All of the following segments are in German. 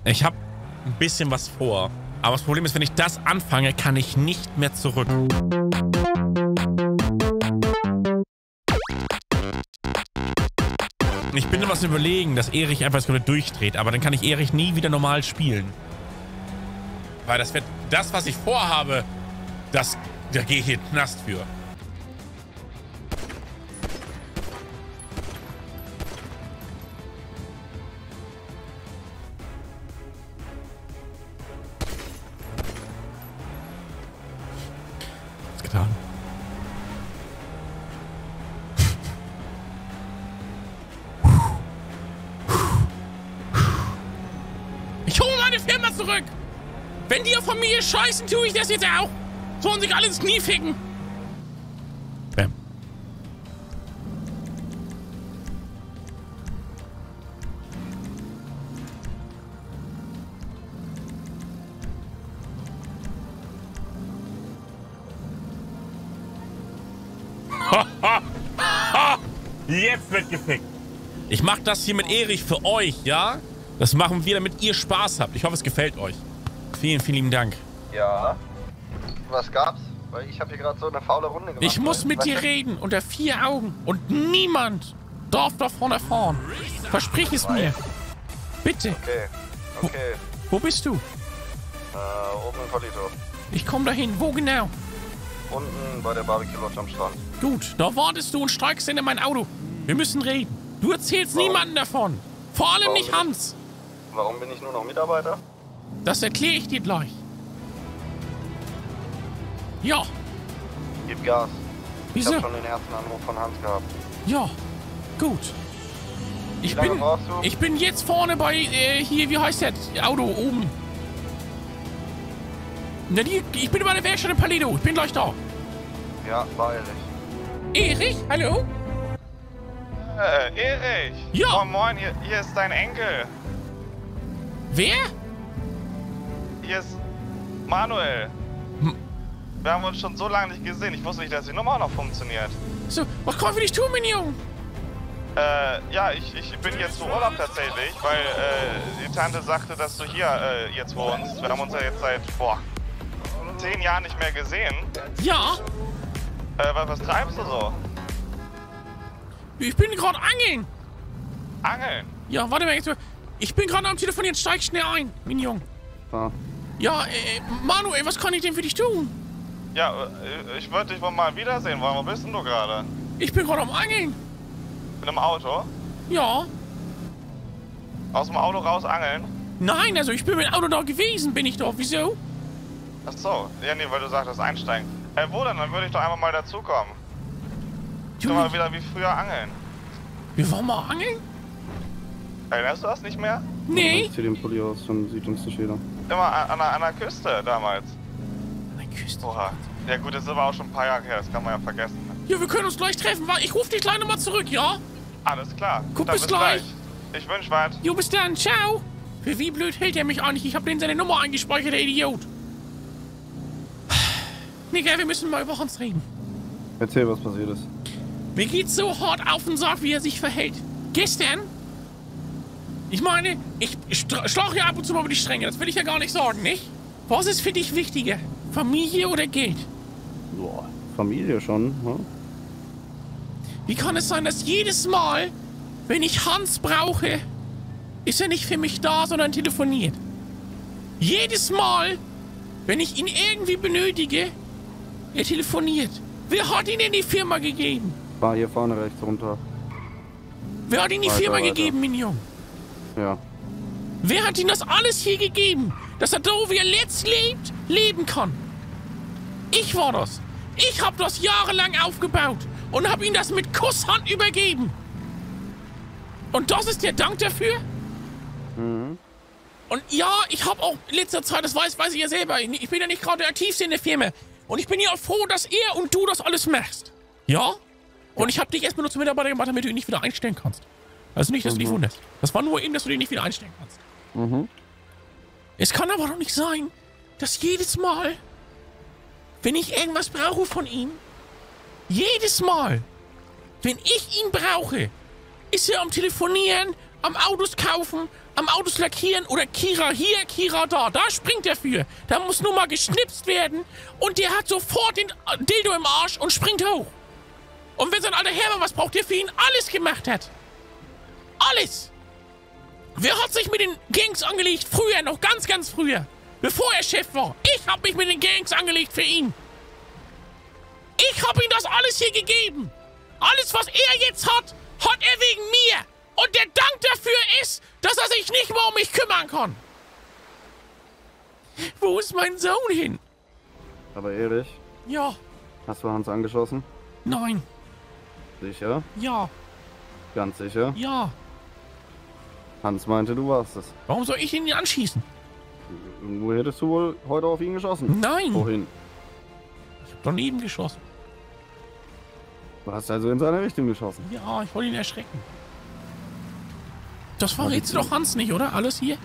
Ich habe ein bisschen was vor. Aber das Problem ist, wenn ich das anfange, kann ich nicht mehr zurück. Ich bin nur was überlegen, dass Erich einfach das durchdreht. Aber dann kann ich Erich nie wieder normal spielen. Weil das wird das, was ich vorhabe, da gehe ich hier in den Knast für. Was getan? Ich hole meine Firma zurück! Wenn die auf Familie scheißen, tue ich das jetzt auch! Sollen sich alle ins Knie ficken! Bam. Jetzt wird gefickt. Ich mach das hier mit Erich für euch, ja? Das machen wir, damit ihr Spaß habt. Ich hoffe, es gefällt euch. Vielen, vielen lieben Dank. Ja. Was gab's? Weil ich habe hier gerade so eine faule Runde gemacht. Ich muss mit dir reden, unter 4 Augen. Und niemand darf davon erfahren. Versprich es mir. Bitte. Okay. Wo bist du? Oben in Polito. Ich komme dahin. Wo genau? Unten bei der Barbecue Lodge am Strand. Gut, da wartest du und steigst in mein Auto. Wir müssen reden. Du erzählst niemandem davon. Vor allem nicht Hans. Warum bin ich nur noch Mitarbeiter? Das erkläre ich dir gleich. Ja. Gib Gas. Wieso? Ich hab schon den ersten Anruf von Hans gehabt. Ja. Gut. Wie lange brauchst du? Ich bin jetzt vorne bei, hier, wie heißt das? Auto oben. Na, ich bin bei der Werkstatt in Paleto. Ich bin gleich da. Ja, beeil dich. Erich, hallo? Erich. Ja. Moin, moin, hier ist dein Enkel. Wer? Hier ist Manuel. Wir haben uns schon so lange nicht gesehen. Ich wusste nicht, dass die Nummer auch noch funktioniert. So, was kann ich für dich tun, mein Junge? Ja, ich bin jetzt zu Urlaub tatsächlich, weil die Tante sagte, dass du hier jetzt wohnst. Wir haben uns ja jetzt seit 10 Jahren nicht mehr gesehen. Ja. Was treibst du so? Ich bin gerade angeln. Angeln? Ja, warte mal, jetzt. Ich bin gerade am Telefon, jetzt steig schnell ein, mein Junge. Ah. Ja, Manuel, was kann ich denn für dich tun? Ja, ich würde dich wohl mal wiedersehen wollen. Wo bist denn du gerade? Ich bin gerade am Angeln. Mit einem Auto? Ja. Aus dem Auto raus angeln? Nein, also ich bin mit dem Auto da gewesen, bin ich doch. Wieso? Ach so. Ja, nee, weil du sagtest einsteigen. Wo denn? Dann würde ich doch einfach mal dazukommen. Du, Mal wieder wie früher angeln. wir waren mal angeln? Erinnerst du das nicht mehr? Nee. Ich zieh den Pulli aus, dann sieht uns nicht jeder. Immer an der Küste damals. An der Küste. Oha. Ja gut, das ist aber auch schon ein paar Jahre her, das kann man ja vergessen. Ja, wir können uns gleich treffen. Ich rufe dich gleich nochmal zurück, ja? Alles klar. Guck, Dann bis gleich. Ich wünsch was. Jo, bis dann. Ciao. Für wie blöd hält er mich eigentlich? Ich habe den seine Nummer eingespeichert, der Idiot. Digga, wir müssen mal über uns reden. Erzähl, was passiert ist. Mir geht's so hart auf den Sack, wie er sich verhält. Gestern, ich meine, ich schlage ja ab und zu mal über die Stränge, das will ich ja gar nicht sagen, nicht? Was ist für dich wichtiger? Familie oder Geld? Boah, Familie schon, hm? Wie kann es sein, dass jedes Mal, wenn ich Hans brauche, ist er nicht für mich da, sondern telefoniert? Jedes Mal, wenn ich ihn irgendwie benötige, er telefoniert. Wer hat ihn in die Firma gegeben? War hier vorne rechts runter. Wer hat ihn die Weiter, Firma weiter. gegeben, Mignon? Ja. Wer hat ihm das alles hier gegeben? Dass er da, wie er jetzt lebt, leben kann? Ich war das. Ich habe das jahrelang aufgebaut und habe ihm das mit Kusshand übergeben. Und das ist der Dank dafür? Mhm. Und ja, ich habe auch in letzter Zeit, das weiß ich ja selber, ich bin ja nicht gerade der Aktivste in der Firma. Und ich bin ja auch froh, dass er und du das alles machst. Ja? Und ich habe dich erstmal nur zum Mitarbeiter gemacht, damit du ihn nicht wieder einstellen kannst. Also nicht, dass du dich wunderst. Das war nur eben, dass du den nicht wieder einstellen kannst. Mhm. Es kann aber doch nicht sein, dass jedes Mal, wenn ich irgendwas brauche von ihm, jedes Mal, wenn ich ihn brauche, ist er am Telefonieren, am Autos kaufen, am Autos lackieren oder Kira hier, Kira da. Da springt er für. Da muss nur mal geschnipst werden und der hat sofort den Dildo im Arsch und springt hoch. Und wenn sein alter Herr was braucht, der für ihn alles gemacht hat. Alles. Wer hat sich mit den Gangs angelegt? Früher, noch ganz, ganz früher. Bevor er Chef war. Ich hab mich mit den Gangs angelegt für ihn. Ich hab ihm das alles hier gegeben. Alles, was er jetzt hat, hat er wegen mir. Und der Dank dafür ist, dass er sich nicht mehr um mich kümmern kann. Wo ist mein Sohn hin? Aber Erich, Ja. hast du Hans angeschossen? Nein. Sicher? Ja. Ganz sicher? Ja. Hans meinte, du warst es. Warum soll ich ihn anschießen? Irgendwo hättest du wohl heute auf ihn geschossen. Nein. Wohin? Ich hab daneben geschossen. Du hast also in seine Richtung geschossen. Ja, ich wollte ihn erschrecken. Das verrätst du doch Hans nicht, oder? Alles hier?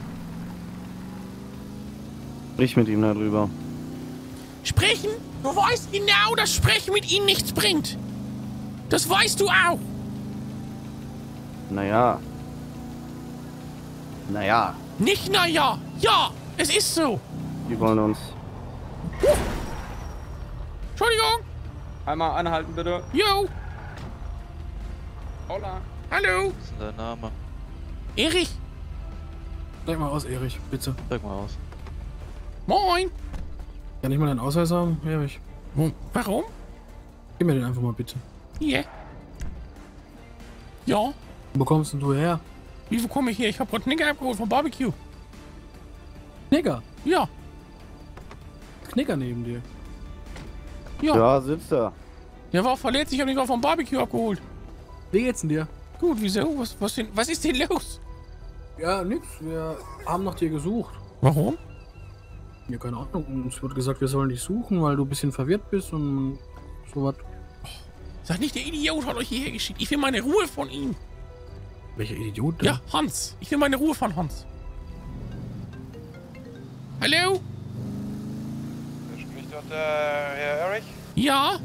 Sprich mit ihm darüber. Sprechen? Du weißt genau, dass Sprechen mit ihm nichts bringt. Das weißt du auch. Naja. Naja. Nicht naja. Ja, es ist so. Die wollen uns. Entschuldigung. Einmal anhalten, bitte. Jo. Hola. Hallo. Was ist denn dein Name? Erich. Steig mal aus, Erich, bitte. Sag mal aus. Moin. Kann ich mal deinen Ausweis haben, Erich? Warum? Gib mir den einfach mal bitte. Hier. Ja. Wo kommst denn du her? Wie komme ich hier? Ich habe gerade Knicker abgeholt vom Barbecue. Knicker. Ja. Knicker neben dir. Ja. Ja, sitzt da. Der war verletzt. Ich habe ihn gerade vom Barbecue abgeholt. Wie geht's denn dir? Gut, wieso? Was ist denn los? Ja, nix. Wir haben nach dir gesucht. Warum? Ja, keine Ahnung. Uns wird gesagt, wir sollen dich suchen, weil du ein bisschen verwirrt bist und sowas. Sag nicht, der Idiot hat euch hierher geschickt. Ich will meine Ruhe von ihm. Welcher Idiot denn? Ja, Hans. Ich will meine Ruhe von Hans. Hallo? Spricht dort Herr Erich? Ja?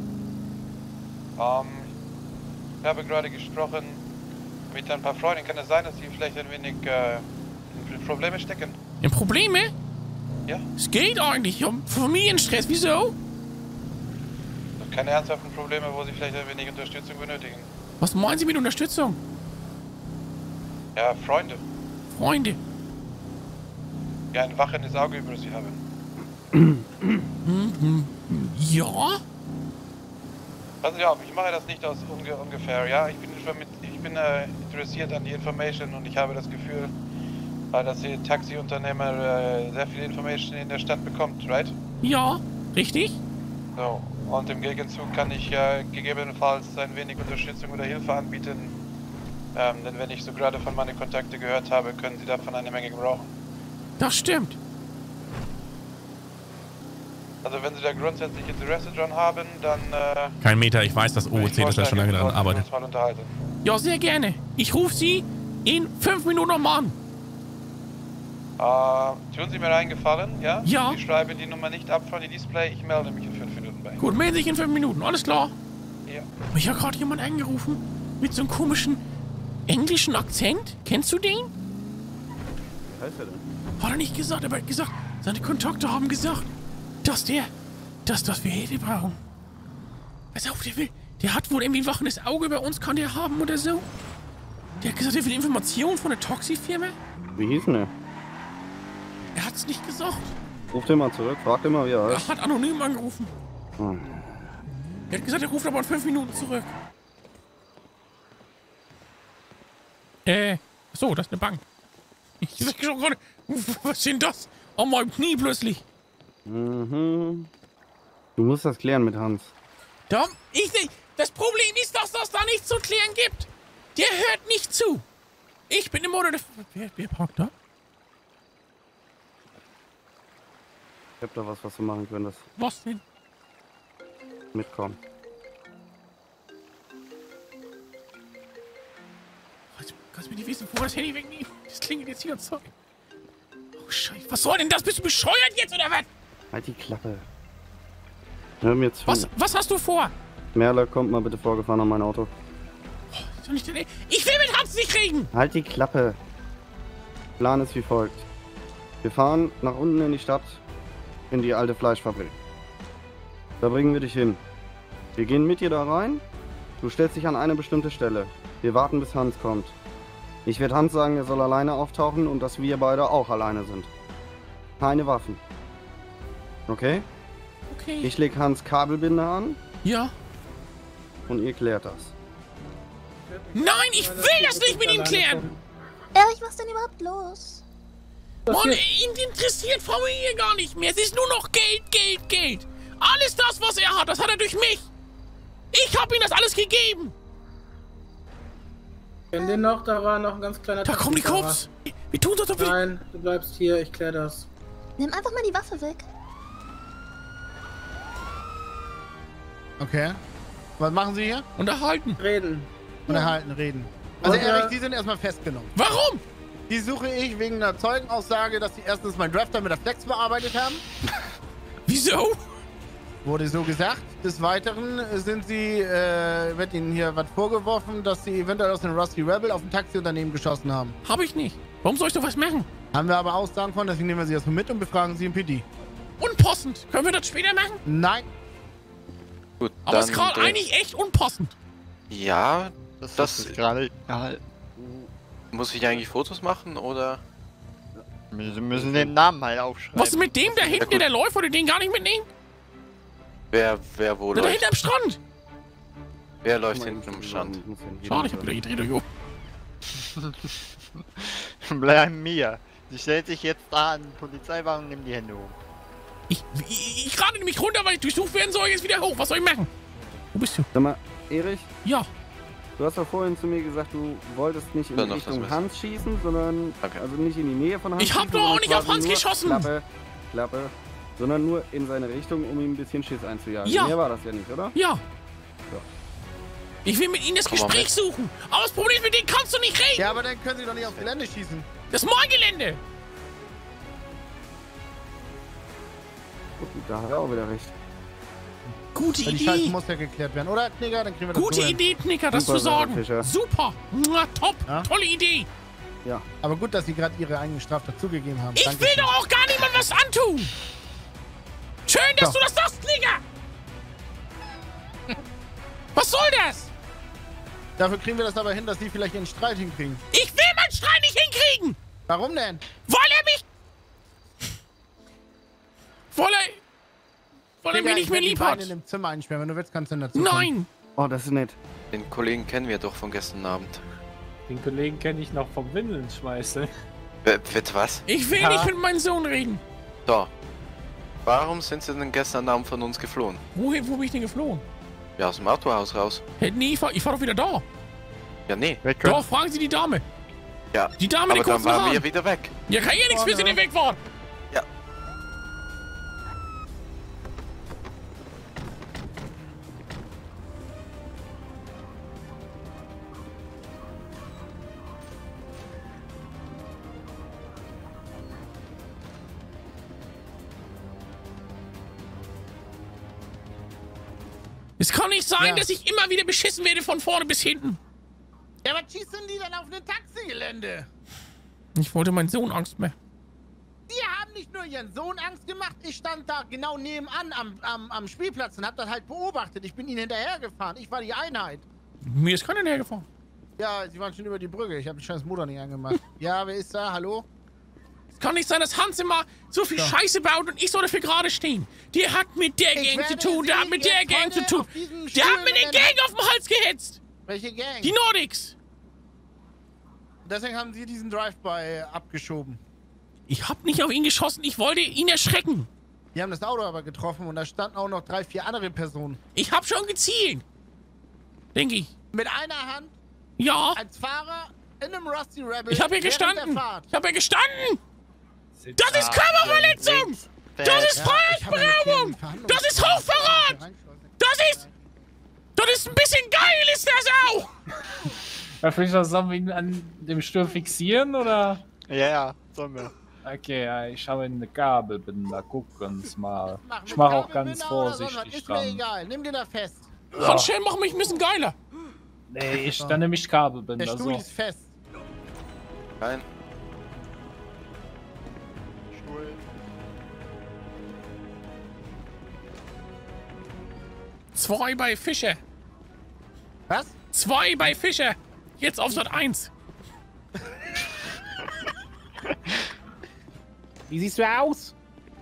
Ich habe gerade gesprochen mit ein paar Freunden. Kann es sein, dass Sie vielleicht ein wenig in Probleme stecken? In Probleme? Ja? Es geht eigentlich. Ich hab Familienstress. Wieso? Keine ernsthaften Probleme, wo Sie vielleicht ein wenig Unterstützung benötigen? Was meinen Sie mit Unterstützung? Ja, Freunde. Freunde. Ja, ein wachendes Auge über Sie haben. Ja? Passen Sie auf, ich mache das nicht aus ungefähr, ja? Ich bin interessiert an die Information und ich habe das Gefühl, dass die Taxiunternehmer sehr viel Information in der Stadt bekommt, right? Ja. Richtig? So, und im Gegenzug kann ich gegebenenfalls ein wenig Unterstützung oder Hilfe anbieten. Denn wenn ich so gerade von meinen Kontakten gehört habe, können Sie davon eine Menge gebrauchen. Das stimmt. Also wenn Sie da grundsätzlich Interesse dran haben, dann Kein Meter. Ich weiß, dass OOC das da schon lange dran arbeitet. uns mal unterhalten. Ja, sehr gerne. Ich rufe Sie in 5 Minuten nochmal an. Tun Sie mir einen Gefallen, ja? Ja. Sie schreiben die Nummer nicht ab von dem Display, ich melde mich in 5 Minuten bei Ihnen. Gut, melden Sie sich in 5 Minuten. Alles klar. Ja. Mich hat gerade jemand angerufen mit so einem komischen englischen Akzent. Kennst du den? Wie heißt er denn? Hat er nicht gesagt, aber er hat gesagt, seine Kontakte haben gesagt, dass wir Hilfe brauchen. Pass auf, der hat wohl irgendwie ein wachendes Auge bei uns, kann der haben oder so. Der hat gesagt, er will Informationen von der Taxifirma. Wie hieß denn er? Er hat's nicht gesagt. Ruf den mal zurück, frag den mal, wie er heißt. Er hat anonym angerufen. Hm. Er hat gesagt, er ruft aber in 5 Minuten zurück. So, das ist eine Bank. Ich sag schon gerade, was ist denn das? An meinem Knie plötzlich. Mhm. Du musst das klären mit Hans. Tom, das Problem ist, dass das da nichts zu klären gibt. Der hört nicht zu. Ich bin immer der... Wer parkt da? Ich hab da was du machen könntest. Was denn? Mitkommen. Kannst du mir nicht wissen, wo das Handy wegnehmen? Das klingelt jetzt hier Zeug. Oh, Scheiße. Was soll denn das? Bist du bescheuert jetzt, oder was? Halt die Klappe. Hör mir zu. Was hast du vor? Merle, kommt mal bitte vorgefahren an mein Auto. Ich will mit Hans nicht reden. Halt die Klappe. Plan ist wie folgt. Wir fahren nach unten in die Stadt, in die alte Fleischfabrik. Da bringen wir dich hin. Wir gehen mit dir da rein. Du stellst dich an eine bestimmte Stelle. Wir warten, bis Hans kommt. Ich werde Hans sagen, er soll alleine auftauchen und dass wir beide auch alleine sind. Keine Waffen. Okay? Okay. Ich leg Hans Kabelbinder an Ja. und ihr klärt das. Nein, ich will das nicht mit ihm klären! Erich, was denn überhaupt los? Mann, ihn interessiert Familie gar nicht mehr. Es ist nur noch Geld, Geld, Geld. Alles das, was er hat, das hat er durch mich. Ich habe ihm das alles gegeben. Kennt den noch? Da war noch ein ganz kleiner Da kommen die Taxifahrer. Cops. Wir tun so, viel. Nein, du bleibst hier, ich klär das. Nimm einfach mal die Waffe weg. Okay. Was machen Sie hier? Unterhalten. Reden. Unterhalten, reden. Also Und, Erich, Sie sind erstmal festgenommen. Warum? Die suche ich wegen einer Zeugenaussage, dass Sie erstens meinen Drafter mit der Flex bearbeitet haben. Wieso? Wurde so gesagt. Des Weiteren sind Sie, wird Ihnen hier was vorgeworfen, dass Sie eventuell aus dem Rusty Rebel auf ein Taxiunternehmen geschossen haben. Hab ich nicht. Warum soll ich doch was machen? Haben wir aber Aussagen von, deswegen nehmen wir Sie erstmal mit und befragen Sie im PD. Unpassend. Können wir das später machen? Nein. Gut, Aber es ist gerade eigentlich echt unpassend. Ja, Das ist gerade. Ja, muss ich eigentlich Fotos machen oder? wir müssen den Namen halt aufschreiben. Was ist mit dem da hinten, der läuft, oder den gar nicht mitnehmen? Wer wo Da läuft? hinten am Strand. Wer läuft hinten am Strand? Schade, ich hab wieder gedreht, Jo. Bleib mir. Sie stellt sich jetzt da an den Polizeiwagen und nimmt die Hände hoch. Ich rate nämlich runter, weil ich durchsucht werden soll, jetzt wieder hoch. Was soll ich machen? Wo bist du? Sag mal, Erich, Ja. du hast doch vorhin zu mir gesagt, du wolltest nicht in Dann noch Richtung das Hans schießen, sondern Okay. also nicht in die Nähe von Hans Ich hab schießen, doch auch sondern nicht auf quasi Hans nur geschossen. Klappe, sondern nur in seine Richtung, um ihm ein bisschen Schiss einzujagen. Ja. Mehr war das ja nicht, oder? Ja. So. Ich will mit ihnen das Komm mal Gespräch mit. suchen. Aber das Problem ist, mit denen kannst du nicht reden. Ja, aber dann können Sie doch nicht aufs Gelände schießen. Das ist mein Gelände. Gut, da hat er auch wieder recht. Gute Weil die Scheiße Idee. muss ja geklärt werden, oder, Knicker? Dann kriegen wir das Gute so hin. Idee, Knicker, das Super zu sagen. Fischer. Super. Mua, top. Ja? Tolle Idee. Ja. Aber gut, dass Sie gerade Ihre eigene Straftat zugegeben haben. Ich will doch auch gar niemand was antun. Schön, dass So. du das sagst, Knicker. Was soll das? Dafür kriegen wir das aber hin, dass Sie vielleicht Ihren Streit hinkriegen. Ich will meinen Streit nicht hinkriegen. Warum denn? Weil er mich... Weil er mich nicht mehr lieb hat. in dem Zimmer einsperren. Wenn du willst, kannst du dazu kommen. Nein. Oh, das ist nett. Den Kollegen kennen wir doch von gestern Abend. Den Kollegen kenne ich noch vom Windeln schmeißen. Wird was? Ich will Ja. nicht mit meinem Sohn reden. So. Warum sind Sie denn gestern Abend von uns geflohen? Wo bin ich denn geflohen? Ja, aus dem Autohaus raus. Hey, nee, ich fahr doch wieder da. Ja, nee. Doch, fragen Sie die Dame. Ja. Die Dame, Aber die dann kurzen waren Haaren. wir wieder weg. Ja, kann ja nichts für, wenn ihr weg wart. Ja. Es kann nicht sein, Ja. dass ich immer wieder beschissen werde von vorne bis hinten. Ja, was schießen die dann auf ein Taxigelände? Ich wollte meinen Sohn Angst machen. Die haben nicht nur ihren Sohn Angst gemacht, ich stand da genau nebenan am Spielplatz und hab das halt beobachtet. Ich bin ihnen hinterhergefahren, ich war die Einheit. Mir ist keiner hergefahren. Ja, sie waren schon über die Brücke, ich habe die scheiß Motor nicht angemacht. Ja, wer ist da? Hallo? Es kann nicht sein, dass Hans immer so viel Scheiße baut und ich soll dafür gerade stehen. Der hat mit der Ich Gang zu werde tun, der Sie hat mit der jetzt Gang zu heute tun. auf diesem Der hat Stuhl mit der mit Gang auf den Hals gehetzt. Welche Gang? Die Nordics. Deswegen haben sie diesen Drive-By abgeschoben. Ich hab nicht auf ihn geschossen, ich wollte ihn erschrecken. Die haben das Auto aber getroffen und da standen auch noch 3, 4 andere Personen. Ich hab schon gezielt. Denke ich. Mit einer Hand Ja, als Fahrer in einem Rusty Rebel. ich hab ja während gestanden. der Fahrt. Ich hab ja gestanden. Das ist Körperverletzung. Das ist Ja, ich habe Freiheitsberaubung. mit denen Das ist Hochverrat. Das ist ein bisschen geil, ist das auch. Herr Fischer, sollen wir ihn an dem Stuhl fixieren, oder? Ja, sollen wir. Okay, ja, ich habe eine Kabelbinder, gucken's mal. Mach Ich mache auch ganz Kabelbinder oder sonst was, vorsichtig ist mir dran. egal, nimm den da fest. Handschellen machen mich ein bisschen geiler. Nee, dann nehme ich Kabelbinder, Der Stuhl so. ist fest. Nein. 2 bei Fischer. Was? 2 bei Fischer. Jetzt auf Sat 1. Wie siehst du aus?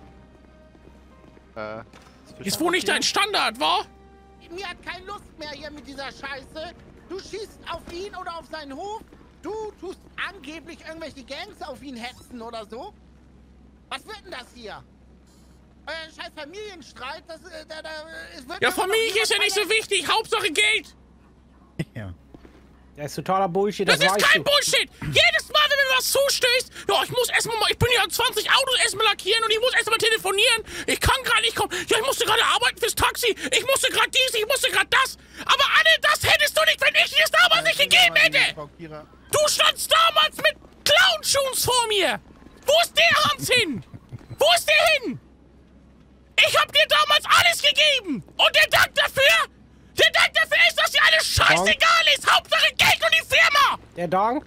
Ist wohl nicht dein Standard, wa? Mir hat keine Lust mehr hier mit dieser Scheiße. Du schießt auf ihn oder auf seinen Hof. Du tust angeblich irgendwelche Gangs auf ihn hetzen oder so. Was wird denn das hier? Euer scheiß Familienstreit, das wird... Ja, Familie ist ja nicht so wichtig. Hauptsache Geld. Ja. Das ist totaler Bullshit, das ist weißt kein du. Bullshit! Jedes Mal, wenn mir was zustößt, ja, ich muss erstmal mal, ich bin ja 20 Autos erstmal lackieren und ich muss erstmal telefonieren. Ich kann gerade nicht kommen. Ja, ich musste gerade arbeiten fürs Taxi. Ich musste gerade dies, ich musste gerade das. Aber alle das hättest du nicht, wenn ich dir das damals nicht gegeben hätte. Du standst damals mit Clownschuhen vor mir. Wo ist der Hans hin? Wo ist der hin? Ich hab dir damals alles gegeben. Und der Dank dafür ist, dass dir alles scheißegal ist. Hauptsache Geld und die Firma. Der Dank?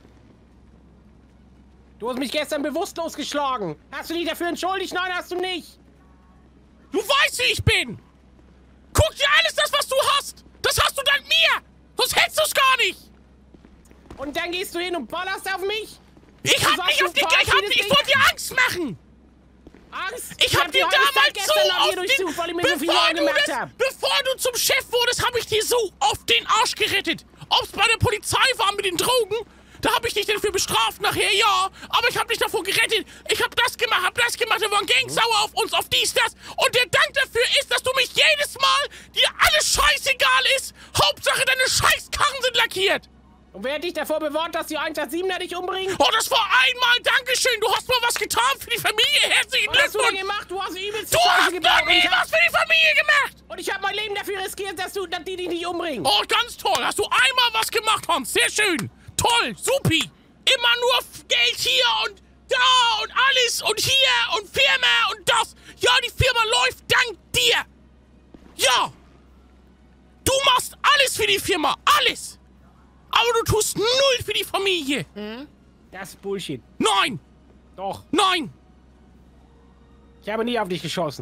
Du hast mich gestern bewusstlos geschlagen. Hast du dich dafür entschuldigt? Nein, hast du nicht. Du weißt, wie ich bin. Guck dir alles das, was du hast. Das hast du dank mir. Sonst hättest du es gar nicht. Und dann gehst du hin und ballerst auf mich? Ich hab nicht auf dich, ich wollte dir Angst machen. Angst? Ich hab dir damals so oft bevor du zum Chef wurdest, hab ich dir so oft den Arsch gerettet. Ob's bei der Polizei war mit den Drogen, da hab ich dich dafür bestraft nachher, ja. Aber ich hab dich davor gerettet. Ich hab das gemacht, da waren Gangs sauer auf uns, auf dies, das. Und der Dank dafür ist, dass du mich jedes Mal, dir alles scheißegal ist, Hauptsache deine Scheißkarren sind lackiert. Und wer hat dich davor bewahrt, dass die 187er dich umbringen? Oh, das war einmal, Dankeschön. Du hast mal was getan für die Familie. Herzlichen Glückwunsch. Was hast du denn gemacht? Du hast übelst Du hast noch nie was für die Familie gemacht. Und ich habe mein Leben dafür riskiert, dass die dich nicht umbringen. Oh, ganz toll. Hast du einmal was gemacht, Hans. Sehr schön. Toll. Supi. Immer nur Geld hier und da und alles und hier und Firma und das. Ja, die Firma läuft dank dir. Ja. Du machst alles für die Firma. Alles. Aber du tust null für die Familie. Das ist Bullshit. Nein. Doch. Nein. Ich habe nie auf dich geschossen.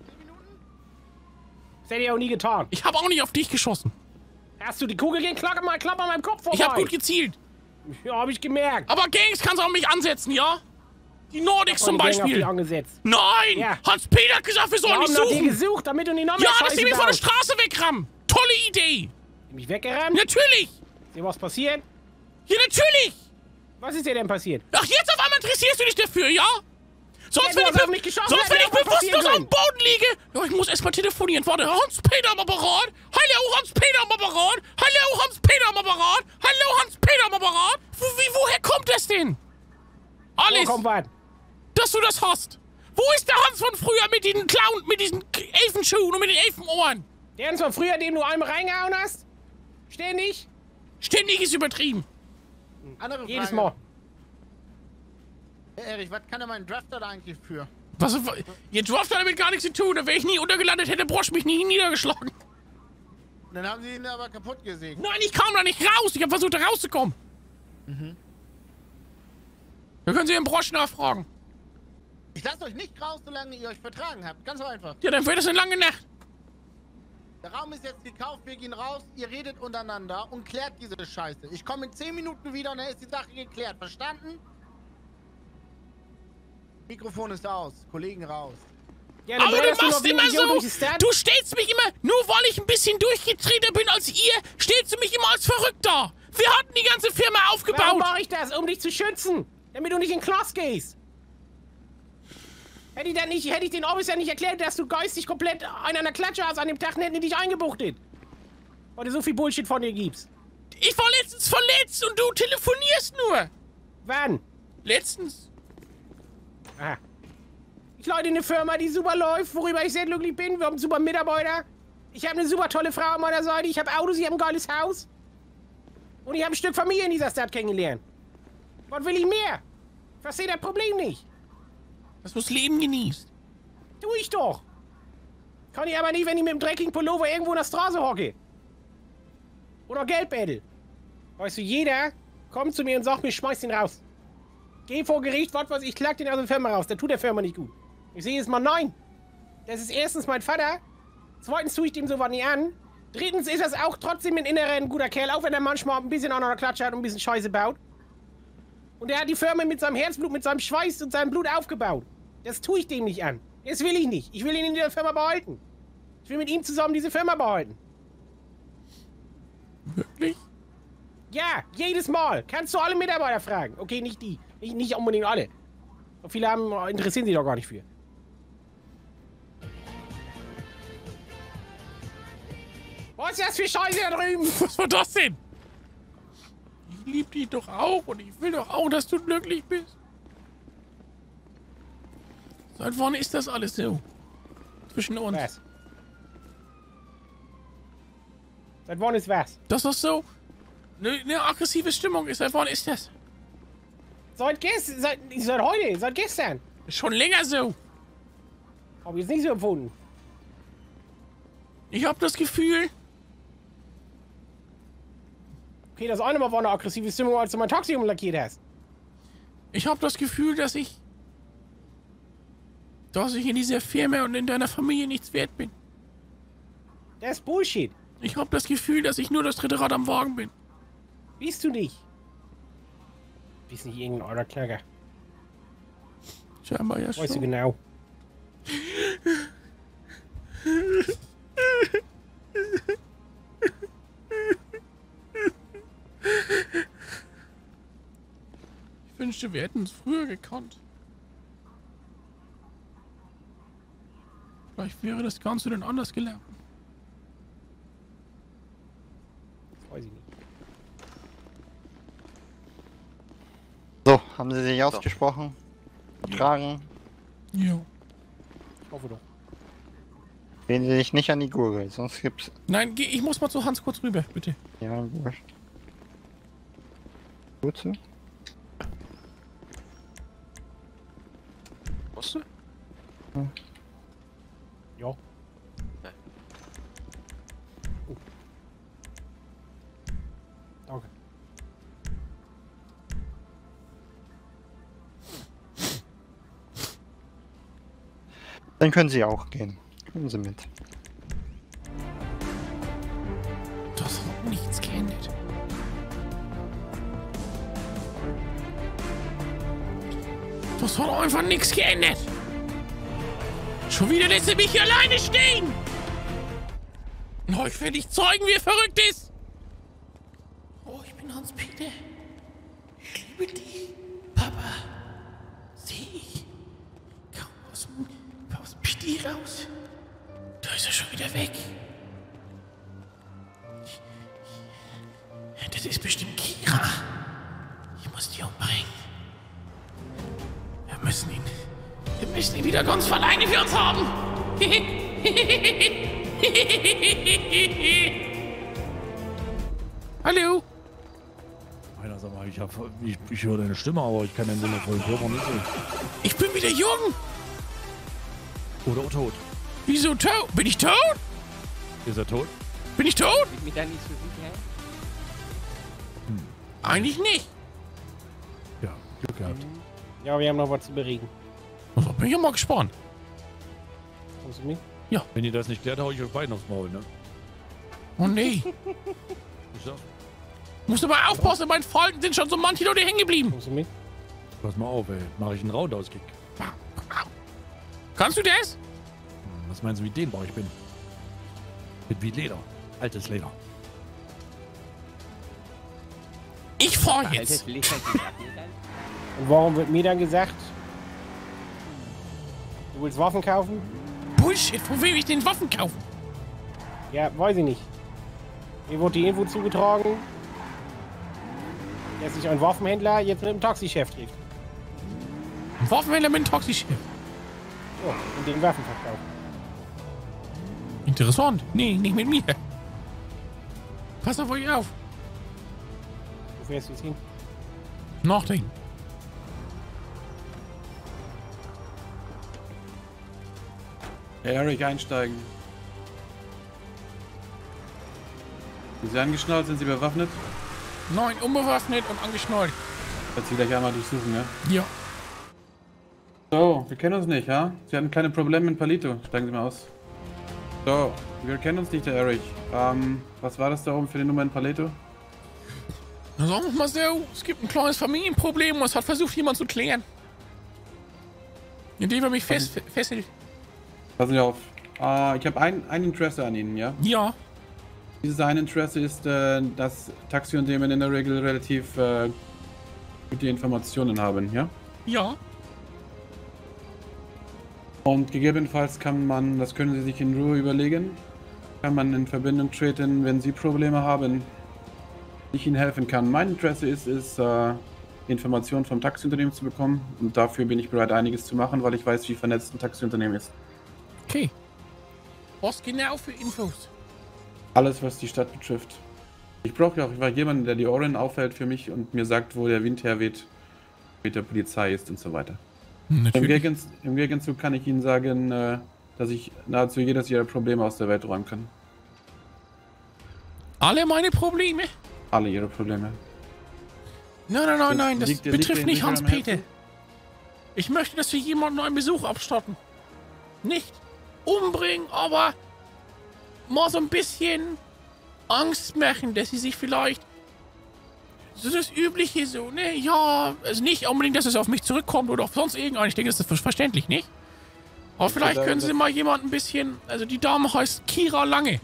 Das hätte ich auch nie getan. Ich habe auch nicht auf dich geschossen. Hast du die Kugel gegen Klapp an meinem Kopf vorbei? Ich habe gut gezielt. Ja, habe ich gemerkt. Aber Gangs kannst du auch mich ansetzen, ja? Die Nordics zum Beispiel. Angesetzt. Nein. Ja. Hans-Peter hat gesagt, wir sollen nicht suchen. Die gesucht, damit du nicht noch mehr ja, dass die mich von der Straße wegrammen. Tolle Idee. Mich weggerammt? Natürlich. Ist dir was passiert? Ja, natürlich. Was ist dir denn passiert? Ach, jetzt auf einmal interessierst du dich dafür, ja? Sonst, ja, wenn ich bewusstlos am Boden liege. Ja, ich muss erstmal telefonieren. Warte, Hans-Peter am Apparat. Hallo, Hans-Peter am Apparat. Hallo, Hans-Peter am Apparat. Hallo, Hans-Peter am Apparat. Woher kommt das denn? Alles. Wo kommt was? Dass du das hast. Wo ist der Hans von früher mit diesen Clown, mit diesen Elfenschuhen und mit den Elfenohren? Der Hans von früher, dem du einmal reingehauen hast? Ständig? Ständig ist übertrieben. Andere Frage. Jedes Mal. Hey Erich, was kann denn mein Drafter da eigentlich für? Was? Ihr Drafter hat damit gar nichts zu tun. Da wäre ich nie untergelandet, hätte Brosch mich nie niedergeschlagen. Dann haben sie ihn aber kaputt gesägt. Nein, ich kam da nicht raus. Ich habe versucht, da rauszukommen. Da können Sie den Brosch nachfragen. Ich lasse euch nicht raus, solange ihr euch vertragen habt. Ganz einfach. Ja, dann wird es eine lange Nacht. Der Raum ist jetzt gekauft, wir gehen raus, ihr redet untereinander und klärt diese Scheiße. Ich komme in 10 Minuten wieder und dann ist die Sache geklärt. Verstanden? Mikrofon ist aus. Kollegen raus. Ja, aber du machst immer so, du stellst mich immer, nur weil ich ein bisschen durchgedrehter bin als ihr, stellst du mich immer als verrückt dar. Wir hatten die ganze Firma aufgebaut. Warum mache ich das? Um dich zu schützen. Damit du nicht in den Knast gehst. Hätte ich den Orbis ja nicht erklärt, dass du geistig komplett einen an der Klatsche hast, an dem Tag hätten die dich eingebuchtet. Weil du so viel Bullshit von dir gibst. Ich war letztens verletzt und du telefonierst nur. Wann? Letztens. Aha. Ich leite eine Firma, die super läuft, worüber ich sehr glücklich bin. Wir haben super Mitarbeiter. Ich habe eine super tolle Frau an meiner Seite. Ich habe Autos, ich habe ein geiles Haus. Und ich habe ein Stück Familie in dieser Stadt kennengelernt. Was will ich mehr? Ich verstehe das Problem nicht. Dass du das Leben genießt. Tu ich doch. Kann ich aber nicht, wenn ich mit dem dreckigen Pullover irgendwo in der Straße hocke. Oder Geld bettel. Weißt du, jeder kommt zu mir und sagt mir, schmeiß den raus. Geh vor Gericht, was weiß ich, klag den aus der Firma raus. Der tut der Firma nicht gut. Ich sehe jetzt mal, nein. Das ist erstens mein Vater. Zweitens tue ich dem sowas nicht an. Drittens ist das auch trotzdem ein innerer ein guter Kerl, auch wenn er manchmal ein bisschen an einer Klatsche hat und ein bisschen Scheiße baut. Und er hat die Firma mit seinem Herzblut, mit seinem Schweiß und seinem Blut aufgebaut. Das tue ich dem nicht an. Das will ich nicht. Ich will ihn in dieser Firma behalten. Ich will mit ihm zusammen diese Firma behalten. Wirklich? Ja, jedes Mal. Kannst du alle Mitarbeiter fragen. Okay, nicht die. Nicht unbedingt alle. So viele interessieren sich doch gar nicht für. Was ist das für Scheiße da drüben? Was war das denn? Ich liebe dich doch auch und ich will doch auch, dass du glücklich bist. Seit wann ist das alles so? Zwischen uns. Was? Seit wann ist was? Dass das so eine aggressive Stimmung ist. Seit wann ist das? Seit heute, seit gestern. Ist schon länger so. Hab ich jetzt nicht so empfunden. Ich hab das Gefühl... Okay, das eine Mal war eine aggressive Stimmung, als du mein Taxi umlackiert hast. Ich hab das Gefühl, dass ich in dieser Firma und in deiner Familie nichts wert bin. Das ist Bullshit. Ich hab das Gefühl, dass ich nur das dritte Rad am Wagen bin. Bist du nicht? Bist nicht irgendein alter Knacker. Scheinbar ja schon. Weißt du genau. Ich wünschte, wir hätten es früher gekannt. Vielleicht wäre das Ganze dann anders gelaufen. Das weiß ich nicht. So, haben Sie sich ausgesprochen? Tragen? Ja. Ich hoffe doch. Gehen Sie sich nicht an die Gurgel, sonst gibt's... Nein, ich muss mal zu Hans kurz rüber, bitte. Ja, wurscht. Gut so. Musst du? Ja. Oh. Danke. Dann können Sie auch gehen. Kommen Sie mit. Das hat nichts geändert. Das hat einfach nichts geändert. Schon wieder lässt er mich hier alleine stehen. Und euch werde ich zeigen, wie er verrückt ist. Oh, ich bin Hans-Peter. Ich liebe dich, Papa. Sehe ich. Kaum aus dem Pidi raus. Da ist er schon wieder weg. Das ist bestimmt Kira. Ich muss die umbringen. Wir müssen ihn wieder ganz alleine für uns haben. Hallo? Einer sag mal, ich höre deine Stimme, aber ich kann den wundervollen Körper nicht sehen. Ich bin wieder jung. Oder tot. Wieso tot? Bin ich tot? Ist er tot? Bin ich tot? Ich bin da nicht so sicher. Eigentlich nicht. Ja, Glück gehabt. Ja, wir haben noch was zu bereden. Da bin ich ja mal gespannt. Kommst du mit? Ja. Wenn ihr das nicht klärt, hau ich euch beiden aufs Maul, ne? Oh nee. Ich sag, Musst du mal aufpassen, bei den Falten sind schon so manche Leute hängen geblieben. Kommst du mit? pass mal auf, ey. Mach ich einen Roundhouse-Kick. Kannst du das? Was meinst du, wie dehnbar ich bin? Bin wie Leder. Altes Leder. Ich fahr jetzt. Und warum wird mir dann gesagt, du willst Waffen kaufen? Bullshit, von wem ich den Waffen kaufen? Ja, weiß ich nicht. Mir wurde die Info zugetragen, dass sich ein Waffenhändler jetzt mit einem Taxichef trifft. Ein Waffenhändler mit einem Taxichef? Ja, und den Waffen verkauft. Interessant. Nee, nicht mit mir. Pass auf euch auf. Wo fährst du jetzt hin? Nachdenken. Eric, einsteigen. Sind Sie angeschnallt? Sind Sie bewaffnet? Nein, unbewaffnet und angeschnallt. Wird Sie gleich einmal durchsuchen, ja? Ja. So, wir kennen uns nicht, ja? Sie hatten kleine Probleme mit Palito. Steigen Sie mal aus. So, wir kennen uns nicht, der Erich. Was war das da oben für die Nummer in Paleto? Na, sagen wir mal so, es gibt ein kleines Familienproblem und es hat versucht, jemand zu klären. Indem er mich fesselt. Passen Sie auf. Ich habe ein Interesse an Ihnen, ja? Ja. Dieses eine Interesse ist, dass Taxiunternehmen in der Regel relativ gute Informationen haben, ja? Ja. Und gegebenenfalls kann man, das können Sie sich in Ruhe überlegen, kann man in Verbindung treten, wenn Sie Probleme haben, ich Ihnen helfen kann. Mein Interesse ist Informationen vom Taxiunternehmen zu bekommen und dafür bin ich bereit, einiges zu machen, weil ich weiß, wie vernetzt ein Taxiunternehmen ist. Okay. Was genau für Infos? Alles, was die Stadt betrifft. Ich brauche auch jemanden, der die Ohren aufhält für mich und mir sagt, wo der Wind herweht, mit der Polizei ist und so weiter. Natürlich. Im Gegenzug kann ich Ihnen sagen, dass ich nahezu jedes Ihrer Probleme aus der Welt räumen kann. Alle meine Probleme? Alle Ihre Probleme. Nein, das betrifft nicht Hans-Peter. Ich möchte, dass wir jemandem einen Besuch abstatten. Nicht umbringen, aber mal so ein bisschen Angst machen, dass sie sich vielleicht so das Übliche so, ne? Ja, also nicht unbedingt, dass es auf mich zurückkommt oder auf sonst irgendeinen. Ich denke, das ist verständlich, nicht? Aber vielleicht können Sie mal jemanden ein bisschen, also die Dame heißt Kira Lange.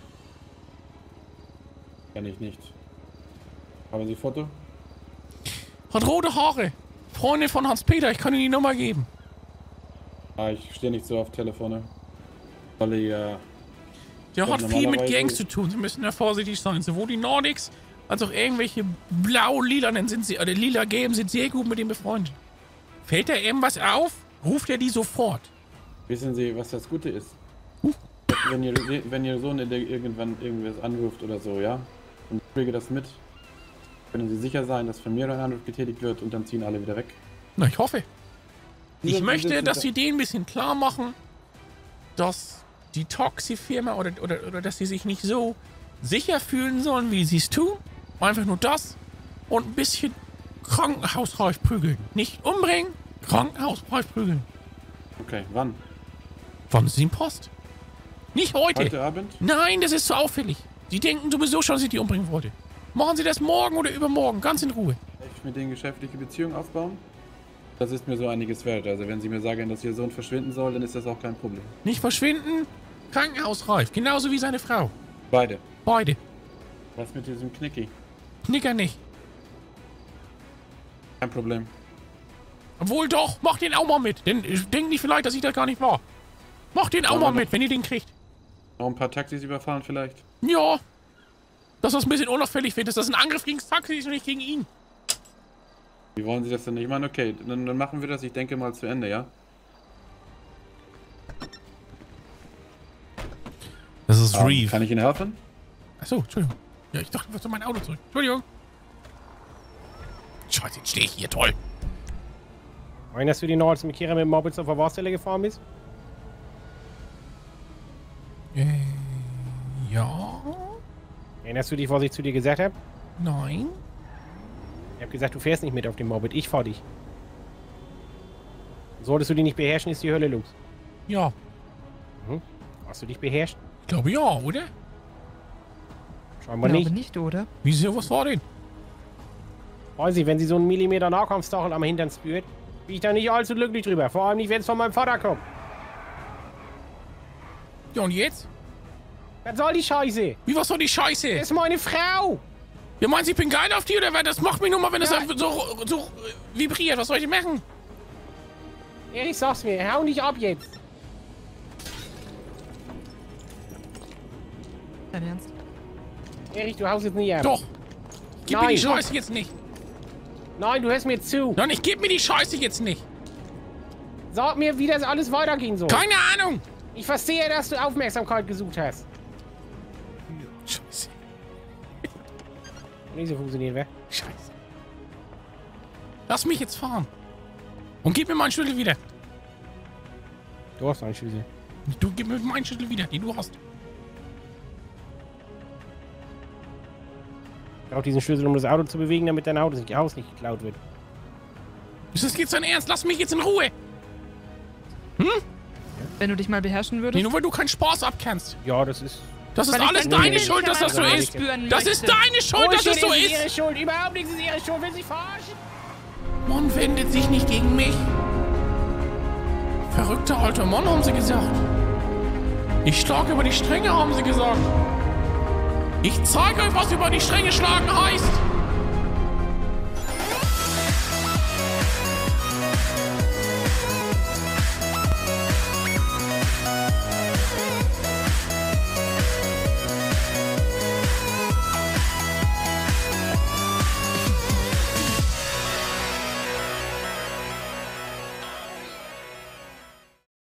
Kann ich nicht. Haben Sie ein Foto? Hat rote Haare. Freundin von Hans-Peter, ich kann Ihnen die Nummer geben. Ich stehe nicht so auf Telefone. Weil der hat viel mit Gangs zu tun. Sie müssen ja vorsichtig sein. Sowohl die Nordics als auch irgendwelche blau-lilanen sind sie, oder lila-gelben sind sehr gut mit ihm befreundet. Fällt da irgendwas auf, ruft er die sofort. Wissen Sie, was das Gute ist? Wenn Ihr Sohn irgendwann irgendwas anruft oder so, ja? Und ich kriege das mit, können Sie sicher sein, dass von mir ein Anruf getätigt wird und dann ziehen alle wieder weg. Na, ich hoffe. Ich möchte, dass Sie denen ein bisschen klar machen, dass die Taxifirma oder dass sie sich nicht so sicher fühlen sollen, wie sie es tun. Einfach nur das und ein bisschen krankenhausreif prügeln. Nicht umbringen, krankenhausreif prügeln. Okay, wann? Wann ist die Post? Nicht heute. Heute Abend? Nein, das ist zu auffällig. Sie denken sowieso schon, dass ich die umbringen wollte. Machen Sie das morgen oder übermorgen, ganz in Ruhe. Ich mit denen geschäftliche Beziehungen aufbauen? Das ist mir so einiges wert. Also wenn Sie mir sagen, dass Ihr Sohn verschwinden soll, dann ist das auch kein Problem. Nicht verschwinden, krankenhausreif. Genauso wie seine Frau. Beide? Beide. Was mit diesem Knicki? Knicker nicht. Kein Problem. Obwohl doch, mach den auch mal mit. Denn denken die vielleicht, dass ich das gar nicht war. Mach den auch mal mit, wenn ihr den kriegt. Noch ein paar Taxis überfahren vielleicht? Ja. Dass das ein bisschen unauffällig wird, dass das ein Angriff gegen das Taxi ist und nicht gegen ihn. Wie wollen Sie das denn nicht? Ich meine, okay, dann machen wir das, ich denke mal, zu Ende, ja? Das ist Reeve. Kann ich Ihnen helfen? Achso, Entschuldigung. Ja, ich dachte, du wirst mein Auto zurück. Entschuldigung. Scheiße, jetzt stehe ich hier, toll. Erinnerst du dich noch, als du mit Kira mit dem Moped zur Verwahrstelle gefahren bist? Ja. Erinnerst du dich, was ich zu dir gesagt habe? Nein. Ich habe gesagt, du fährst nicht mit auf dem Moped, ich fahr dich. Solltest du die nicht beherrschen, ist die Hölle los. Ja. Hm? Hast du dich beherrscht? Ich glaube ja, oder? Scheinbar nicht. nicht, oder? Wieso, was war denn? Weiß ich, wenn sie so einen Millimeter Nahkampfstachel am Hintern spürt, bin ich da nicht allzu glücklich drüber. Vor allem nicht, wenn es von meinem Vater kommt. Ja, und jetzt? Was soll die Scheiße? Wie, was soll die Scheiße? Das ist meine Frau! Ja, meinst du, ich bin geil auf die, oder was? Das macht mich nur mal, wenn das so vibriert. Was soll ich machen? Erich, sag's mir, hau nicht ab jetzt. Dein Ernst? Erich, du haust jetzt nicht ab. Doch. Gib mir die Scheiße jetzt nicht. Nein, du hörst mir zu. Nein, ich geb mir die Scheiße jetzt nicht. Sag mir, wie das alles weitergehen soll. Keine Ahnung. Ich verstehe, dass du Aufmerksamkeit gesucht hast. Scheiße. Nicht so funktionieren, wer? Scheiße. Lass mich jetzt fahren. Und gib mir meinen Schlüssel wieder. Du hast einen Schlüssel. Du gib mir meinen Schlüssel wieder, den du hast. Ich brauche diesen Schlüssel, um das Auto zu bewegen, damit dein Haus nicht geklaut wird. Ist das jetzt dein Ernst? Lass mich jetzt in Ruhe. Hm? Ja? Wenn du dich mal beherrschen würdest. Nee, nur weil du keinen Spaß abkennst. Ja, das ist... Das ist alles deine Schuld, dass das so ist. Das ist deine Schuld, dass es so ist. Ihre Schuld. Überhaupt nichts ist ihre Schuld. Will sie verarschen? Mann wendet sich nicht gegen mich. Verrückter alter Mann, haben sie gesagt. Ich schlag über die Stränge, haben sie gesagt. Ich zeige euch, was über die Stränge schlagen heißt.